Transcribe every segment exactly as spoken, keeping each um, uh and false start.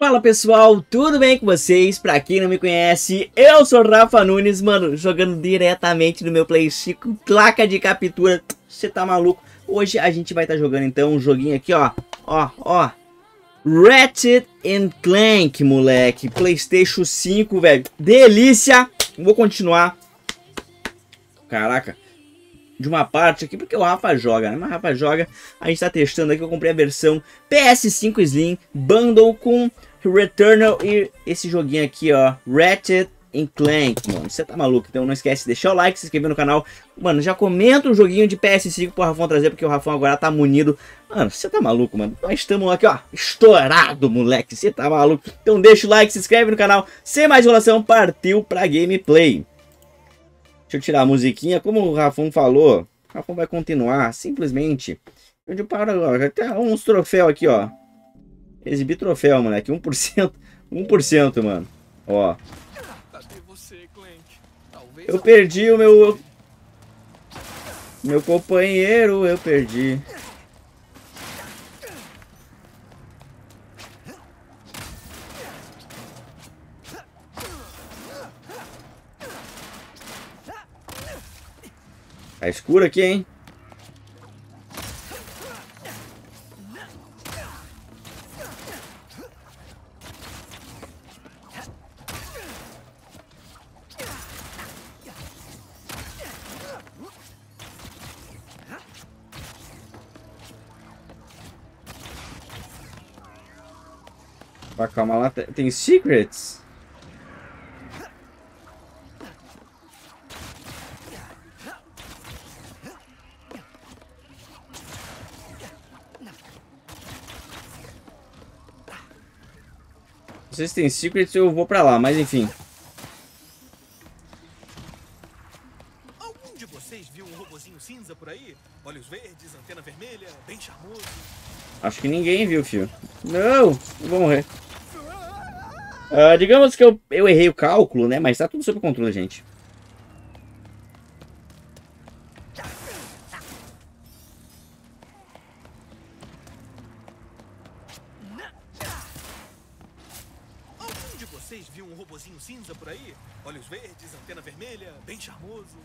Fala pessoal, tudo bem com vocês? Pra quem não me conhece, eu sou Rafa Nunes, mano, jogando diretamente no meu Play cinco, placa de captura, você tá maluco? Hoje a gente vai estar tá jogando então um joguinho aqui, ó, ó, ó, Ratchet and Clank, moleque, PlayStation cinco, velho, delícia! Vou continuar, caraca, de uma parte aqui, porque o Rafa joga, né? Mas o Rafa joga, a gente tá testando aqui, eu comprei a versão P S cinco Slim, bundle com Returnal e esse joguinho aqui, ó, Ratchet and Clank, mano, você tá maluco? Então não esquece de deixar o like, se inscrever no canal, mano, já comenta um joguinho de P S cinco pro Rafão trazer, porque o Rafão agora tá munido, mano, você tá maluco, mano, nós estamos aqui, ó, estourado, moleque, você tá maluco? Então deixa o like, se inscreve no canal, sem mais enrolação, partiu pra gameplay. Deixa eu tirar a musiquinha, como o Rafão falou, o Rafão vai continuar, simplesmente, onde eu paro, ó, já tem uns troféus aqui, ó. Exibir troféu, moleque, um por cento, um por cento, mano, ó. Eu perdi o meu, meu companheiro, eu perdi. Tá escuro aqui, hein? Vai, calma lá, tem secrets? Não sei se tem secrets, eu vou pra lá, mas enfim. Algum de vocês viu um robozinho cinza por aí? Olhos verdes, antena vermelha, bem charmoso. Acho que ninguém viu, filho. Não, eu vou morrer. Uh, digamos que eu, eu errei o cálculo, né? Mas tá tudo sob controle, gente. Algum de vocês viu um robozinho cinza por aí? Olhos verdes, antena vermelha, bem charmoso.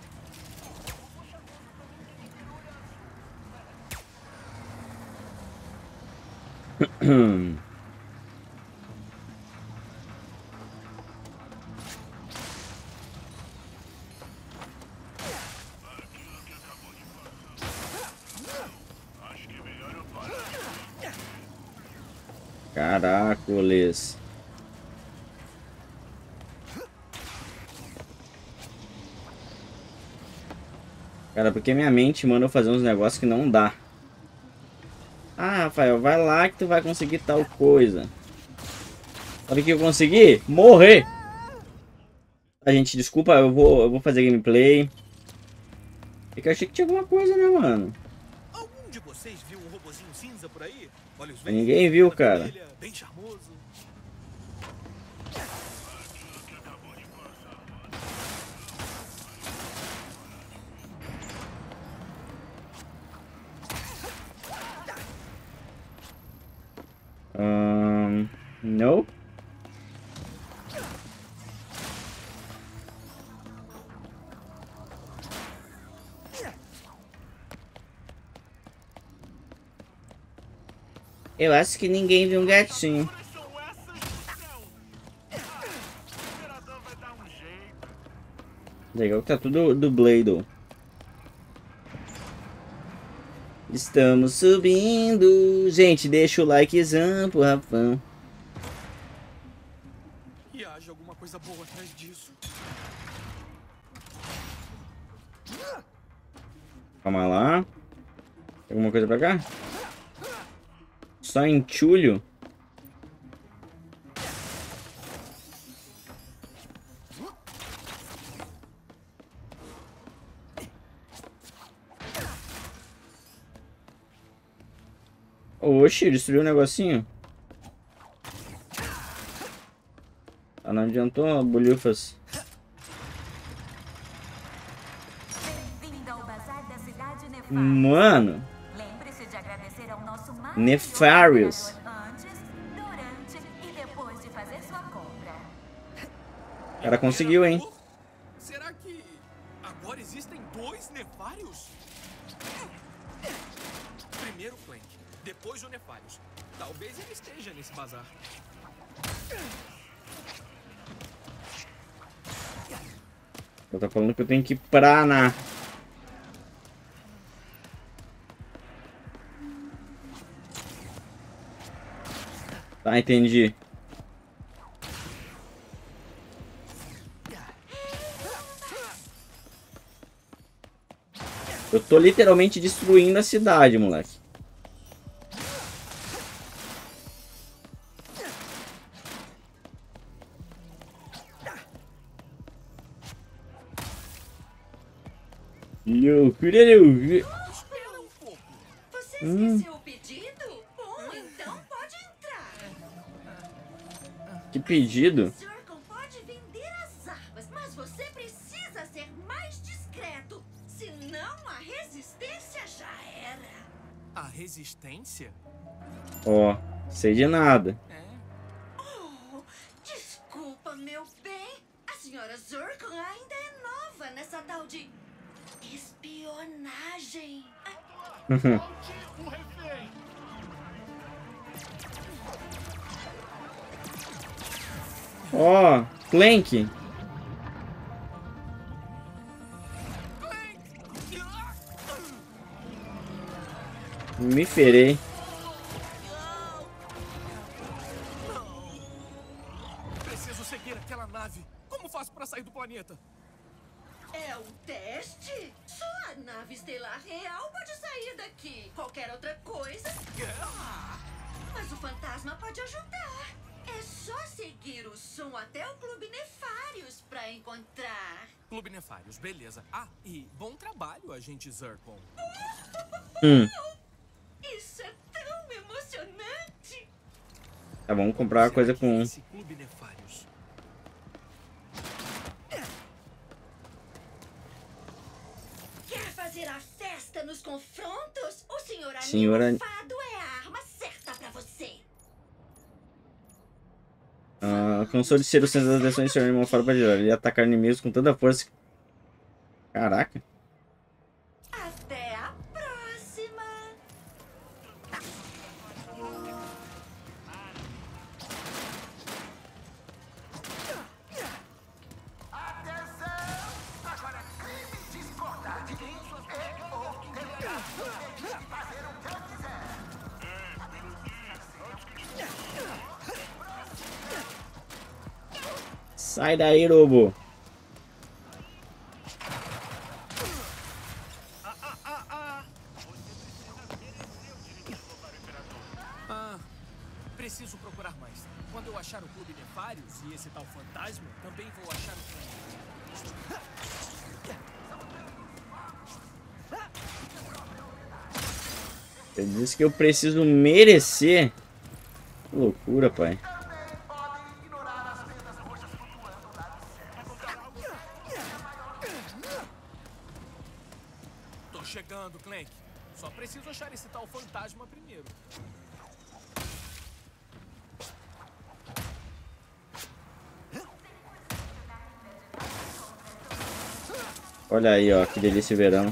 Caracoles. Cara, porque minha mente manda eu fazer uns negócios que não dá. Ah, Rafael, vai lá que tu vai conseguir tal coisa. Sabe o que eu consegui? Morrer! A gente, desculpa, eu vou, eu vou fazer gameplay. É que eu achei que tinha alguma coisa, né, mano? Algum de vocês viu um robozinho cinza por aí? Olhos verdes, Ninguém viu, cara. vermelha, bem charmoso. Um, não. Eu acho que ninguém viu um gatinho. Legal que tá tudo do Blade. Estamos subindo. Gente, deixa o likezão pro Rafão. E haja alguma coisa boa atrás disso. Calma lá. Tem alguma coisa pra cá? Só entulho. Oxi, destruiu um negocinho. Ah, não adiantou, bolhufas. Mano. Nefarious. cara conseguiu, hein? Será que agora existem dois Nefários? Primeiro o Clank, depois o Nefários. Talvez ele esteja nesse bazar. Eu tô falando que eu tenho que ir pra na... Tá, entendi. Eu tô literalmente destruindo a cidade, moleque. Eu Espera um pouco. Você Hum. esqueceu o pedido? Bom, então pode entrar. Que pedido? Zircon pode vender as armas, mas você precisa ser mais discreto. Senão a resistência já era. A resistência? Ó, sei de nada. É. Oh, desculpa, meu bem. A senhora Zircon ainda é nova nessa tal de espionagem. O refém. Ó, Clank. Me ferei. Preciso seguir aquela nave. Como faço para sair do planeta? É um teste? Só a nave estelar real pode sair daqui. Qualquer outra coisa. Ah, mas o fantasma pode ajudar. É só seguir o som até o Clube Nefários pra encontrar. Clube Nefários, beleza. Ah, e bom trabalho, agente Zircon. Hum. Isso é tão emocionante. Tá, vamos comprar uma coisa com... Esse Clube Nefários. Quer fazer a festa nos confrontos? O senhor Senhora- Animofado é a arma certa pra você. Ah, cansou de ser o centro das atenções e seu irmão fora para gerar. Ele ia atacar inimigos com tanta força. Caraca. Até a próxima. Sai daí, lobo. Ah, preciso procurar mais. Quando eu achar o Clube Nefários e esse tal fantasma, também vou achar o Clank. Ele disse que eu preciso merecer. Que loucura, pai. Tô chegando, Clank. Só preciso achar esse tal fantasma primeiro. Olha aí, ó, que delícia o verão.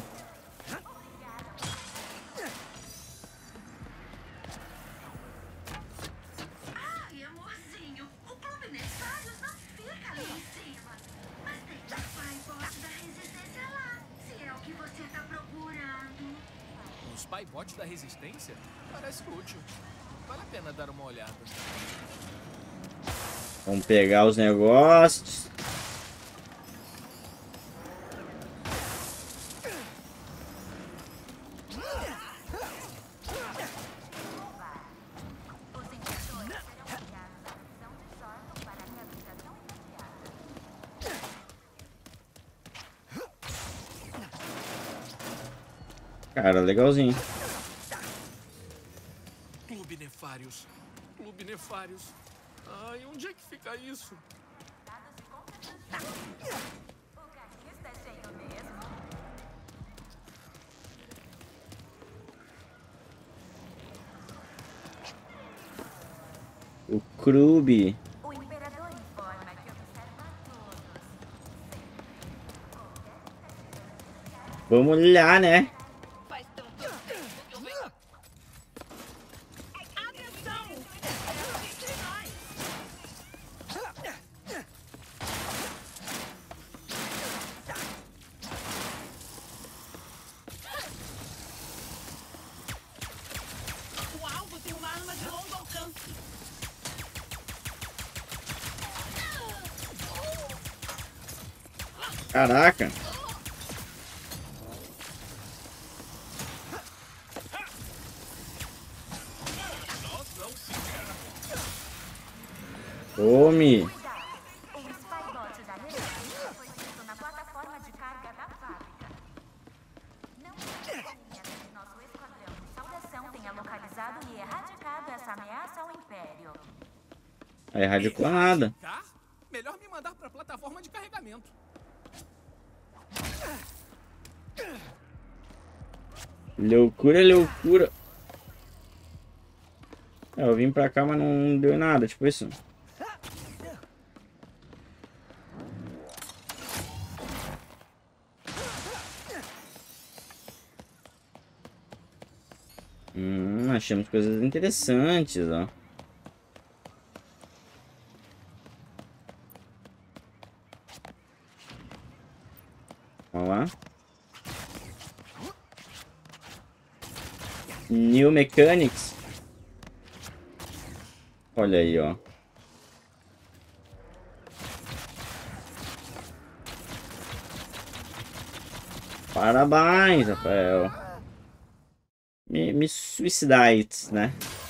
Ai, amorzinho, o Clube Nefários não fica ali em cima. Mas tem o Spybot da Resistência lá, se é o que você tá procurando. Um Spybot da Resistência? Parece útil. Vale a pena dar uma olhada. Vamos pegar os negócios. Cara, legalzinho. Clube Nefários. Clube Nefários. Ai, onde é que fica isso? O clube. O imperador informa que observa tudo. Vamos olhar, né? Faz tanto tempo que eu venho. Atenção! Entre nós! O alvo tem uma arma de longo alcance. Caraca. Tome. O Spybot da Renault foi visto na plataforma de carga da fábrica. Não tinha que nosso esquadrão de saudação tenha localizado e erradicado essa ameaça ao Império. Aí radicou nada. Tá? Melhor me mandar pra plataforma de carregamento. Loucura, loucura. É, eu vim pra cá, mas não deu nada, tipo isso. Hum, achamos coisas interessantes, ó. Vamos lá. New Mechanics. Olha aí, ó. Parabéns, Rafael. Me, me suicidates, né?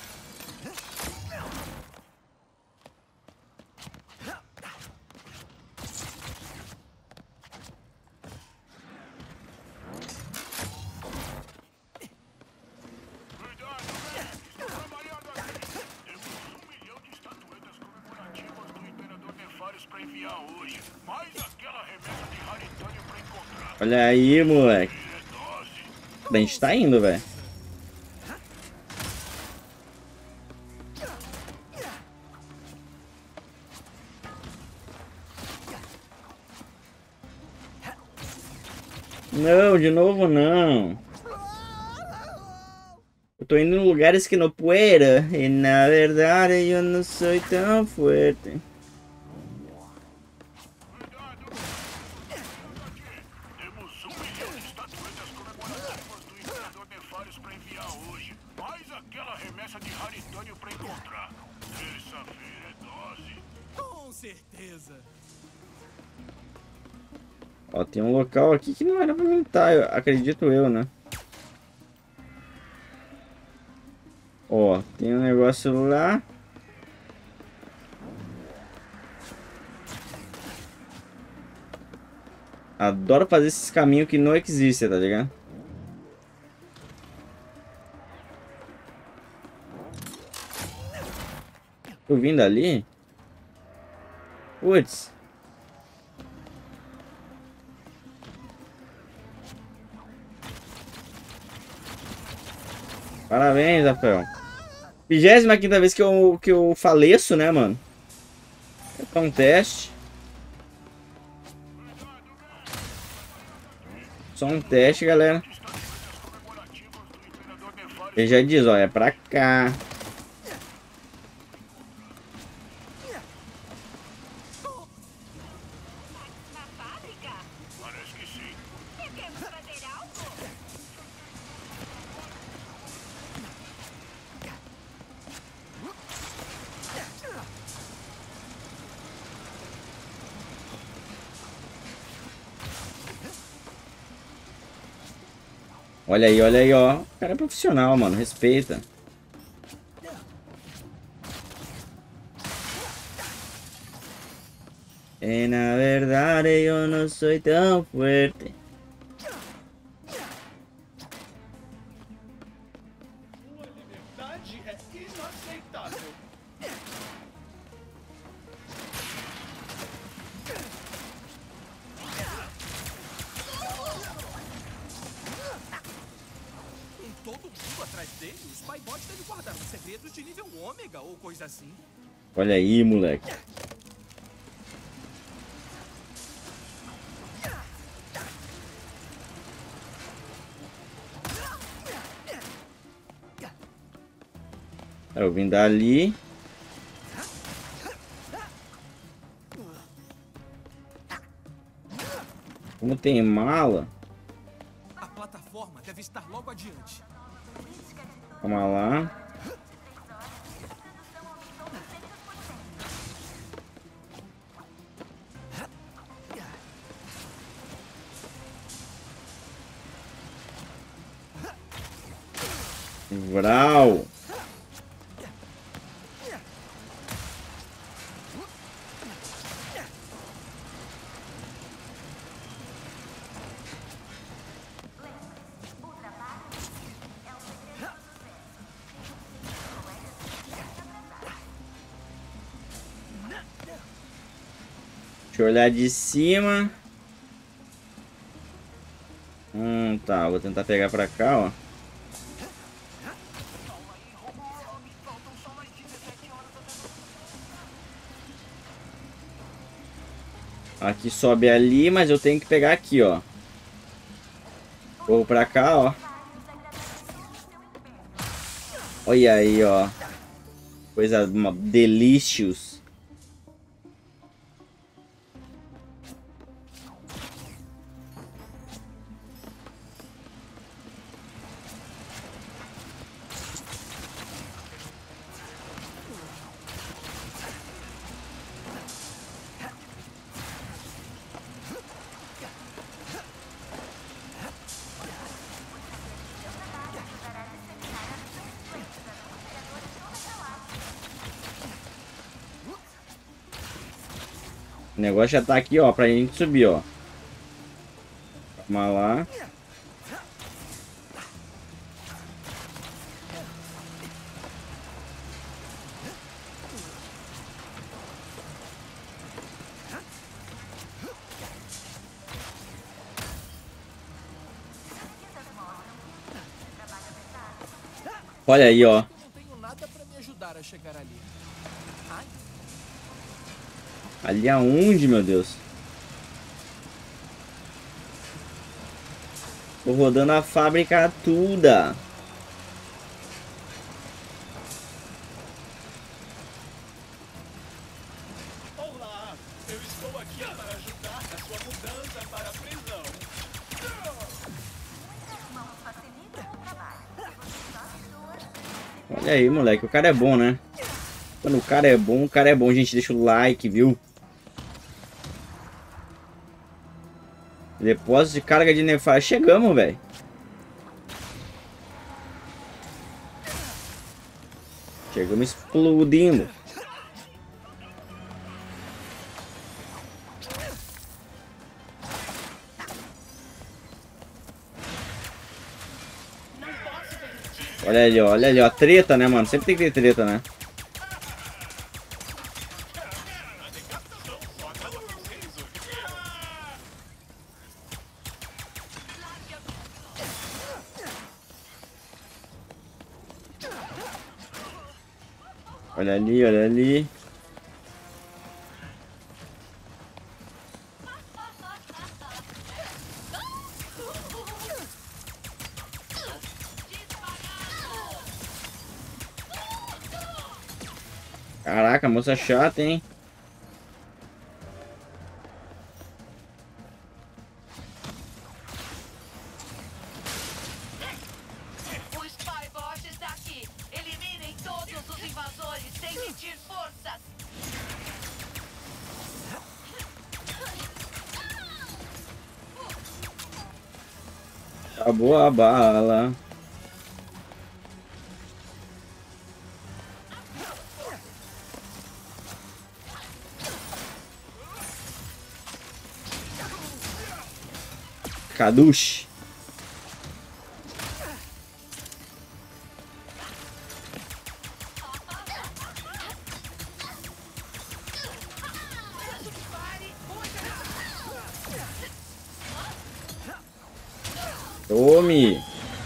Olha aí, moleque. A gente tá indo, velho. Não, de novo não. Eu tô indo em lugares que não puedo. E na verdade eu não sou tão forte. Com certeza. Ó, tem um local aqui que não era pra mim estar, eu- acredito eu, né? Ó, tem um negócio lá. Adoro fazer esses caminhos que não existem, tá ligado? Tô vindo ali? Putz. Parabéns, Rafael. Vigésima quinta vez que eu, que eu faleço, né, mano? É um teste. Só um teste, galera. Ele já diz, ó, é pra cá. Na fábrica? Parece que sim. Devemos fazer algo? Olha aí, olha aí, ó. O cara é profissional, mano. Respeita. E na verdade eu não sou tão forte. Sua liberdade é inaceitável. Com todo mundo atrás dele, o Spybot deve guardar um segredo de nível ômega ou coisa assim. Olha aí, moleque. Eu vim dali. Como tem mala? A plataforma deve estar logo adiante. Calma lá. Vral. Deixa eu olhar de cima. Hum, tá. Vou tentar pegar pra cá, ó. Aqui sobe ali, mas eu tenho que pegar aqui, ó. Vou pra cá, ó. Olha aí, ó. Coisa delicious. O negócio já tá aqui, ó, pra gente subir, ó. Calma lá. Olha aí, ó. Não tenho nada pra me ajudar a chegar ali. Ai, Ali aonde, meu Deus? Tô rodando a fábrica toda. olá! Eu estou aqui para ajudar na sua mudança para a prisão. Olha aí, moleque. O cara é bom, né? Quando o cara é bom, o cara é bom. Gente, deixa o like, viu? Depósito de carga de Nefar. Chegamos, velho. Chegamos explodindo. Olha ali, ó. Olha ali, ó. Treta, né, mano? Sempre tem que ter treta, né? Olha ali, olha ali. Caraca, moça chata, hein? O Spybot está aqui. Eliminem todos os invasores sem medir forças. Acabou a bala. Kadush. Tome.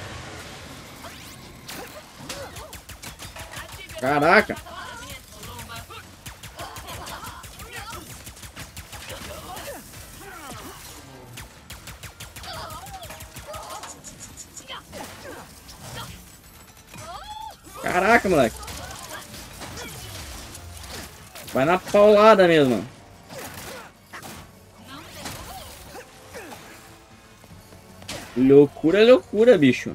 Caraca. Caraca, moleque. Vai na paulada mesmo. Loucura, loucura, bicho.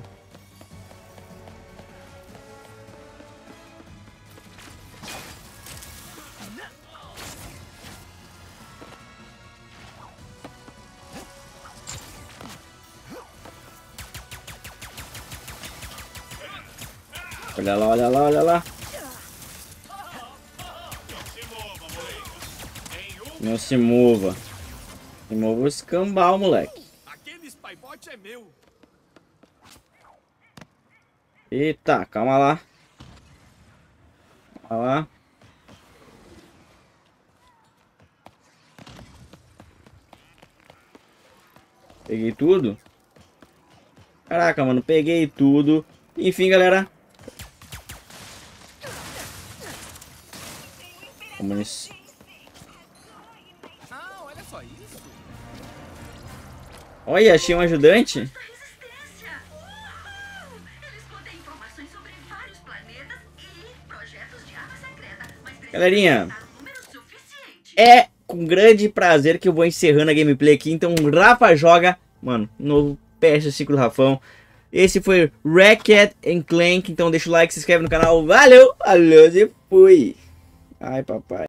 Olha lá, olha lá, olha lá. Não se mova. Se mova o escambau, moleque. Aquele Spybot é meu. Eita, calma lá. Calma lá. Peguei tudo. Caraca, mano, peguei tudo. Enfim, galera. Vamos. Ah, olha só isso. Olha, achei um ajudante. Resistência. Uau! Eles contêm informações sobre vários planetas e projetos de arma secreta. Mas precisam Galerinha, juntar um número suficiente. é com grande prazer que eu vou encerrando a gameplay aqui. Então, Rafa joga, mano, novo P S cinco do Rafão. Esse foi Ratchet and Clank. Então, deixa o like, se inscreve no canal. Valeu, valeu e fui. Ai, papai.